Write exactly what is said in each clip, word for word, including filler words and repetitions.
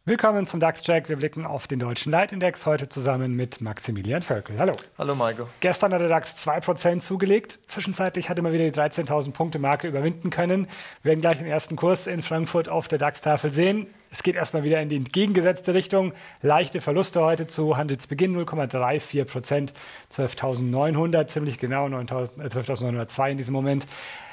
Willkommen zum DAX-Check. Wir blicken auf den deutschen Leitindex heute zusammen mit Maximilian Völkel. Hallo. Hallo Maiko. Gestern hat der DAX zwei Prozent zugelegt. Zwischenzeitlich hat er mal wieder die dreizehntausend Punkte Marke überwinden können. Wir werden gleich den ersten Kurs in Frankfurt auf der DAX-Tafel sehen. Es geht erstmal wieder in die entgegengesetzte Richtung. Leichte Verluste heute zu Handelsbeginn null Komma vierunddreißig Prozent, zwölftausendneunhundert, ziemlich genau zwölftausendneunhundertzwei in diesem Moment.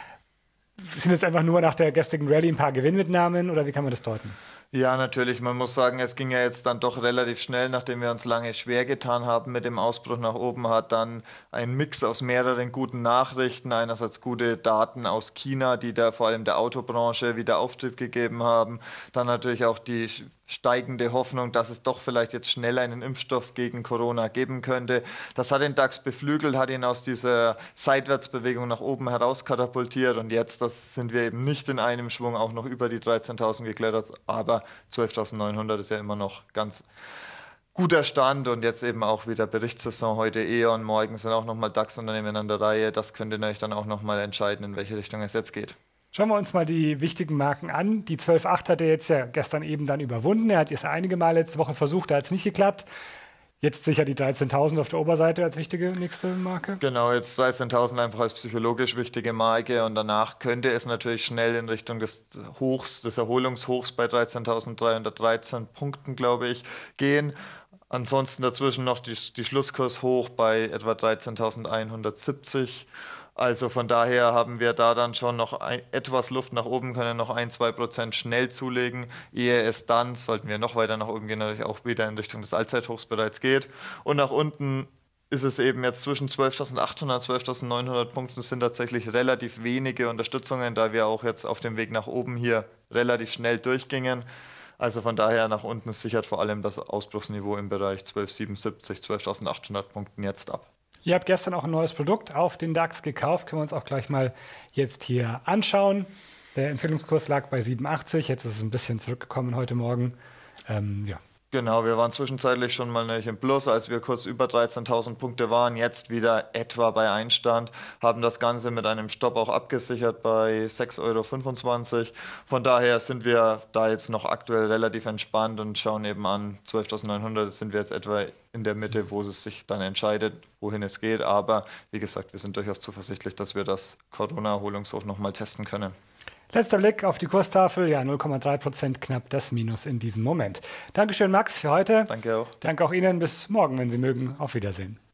Sind jetzt einfach nur nach der gestrigen Rallye ein paar Gewinnmitnahmen oder wie kann man das deuten? Ja, natürlich. Man muss sagen, es ging ja jetzt dann doch relativ schnell, nachdem wir uns lange schwer getan haben mit dem Ausbruch nach oben, hat dann ein Mix aus mehreren guten Nachrichten, einerseits gute Daten aus China, die da vor allem der Autobranche wieder Auftrieb gegeben haben, dann natürlich auch die steigende Hoffnung, dass es doch vielleicht jetzt schnell einen Impfstoff gegen Corona geben könnte. Das hat den DAX beflügelt, hat ihn aus dieser Seitwärtsbewegung nach oben herauskatapultiert und jetzt das sind wir eben nicht in einem Schwung auch noch über die dreizehntausend geklettert, aber zwölftausendneunhundert ist ja immer noch ganz guter Stand und jetzt eben auch wieder Berichtssaison, heute E.ON, morgen sind auch nochmal DAX-Unternehmen an der Reihe. Das könnte natürlich dann auch nochmal entscheiden, in welche Richtung es jetzt geht. Schauen wir uns mal die wichtigen Marken an. Die zwölf Komma acht hat er jetzt ja gestern eben dann überwunden. Er hat es einige Mal letzte Woche versucht, da hat es nicht geklappt. Jetzt sicher die dreizehntausend auf der Oberseite als wichtige nächste Marke. Genau, jetzt dreizehntausend einfach als psychologisch wichtige Marke und danach könnte es natürlich schnell in Richtung des Hochs, des Erholungshochs bei dreizehntausenddreihundertdreizehn Punkten, glaube ich, gehen. Ansonsten dazwischen noch die, die Schlusskurs hoch bei etwa dreizehntausendeinhundertsiebzig. Also von daher haben wir da dann schon noch ein, etwas Luft nach oben, können noch ein, zwei Prozent schnell zulegen, ehe es dann, sollten wir noch weiter nach oben gehen, natürlich auch wieder in Richtung des Allzeithochs bereits geht. Und nach unten ist es eben jetzt zwischen zwölftausendachthundert und zwölftausendneunhundert Punkten sind tatsächlich relativ wenige Unterstützungen, da wir auch jetzt auf dem Weg nach oben hier relativ schnell durchgingen. Also von daher nach unten sichert vor allem das Ausbruchsniveau im Bereich zwölftausendsiebenundsiebzig, zwölftausendachthundert Punkten jetzt ab. Ihr habt gestern auch ein neues Produkt auf den DAX gekauft. Können wir uns auch gleich mal jetzt hier anschauen. Der Empfehlungskurs lag bei siebenundachtzig. Jetzt ist es ein bisschen zurückgekommen heute Morgen. Ähm, ja. Genau, wir waren zwischenzeitlich schon mal nicht im Plus, als wir kurz über dreizehntausend Punkte waren. Jetzt wieder etwa bei Einstand. Haben das Ganze mit einem Stopp auch abgesichert bei sechs Euro fünfundzwanzig. Von daher sind wir da jetzt noch aktuell relativ entspannt und schauen eben an zwölftausendneunhundert. Sind wir jetzt etwa in der Mitte, wo es sich dann entscheidet, wohin es geht. Aber wie gesagt, wir sind durchaus zuversichtlich, dass wir das Corona-Erholungshoch nochmal testen können. Letzter Blick auf die Kurstafel, ja, null Komma drei Prozent knapp das Minus in diesem Moment. Dankeschön, Max, für heute. Danke auch. Danke auch Ihnen. Bis morgen, wenn Sie mögen. Auf Wiedersehen.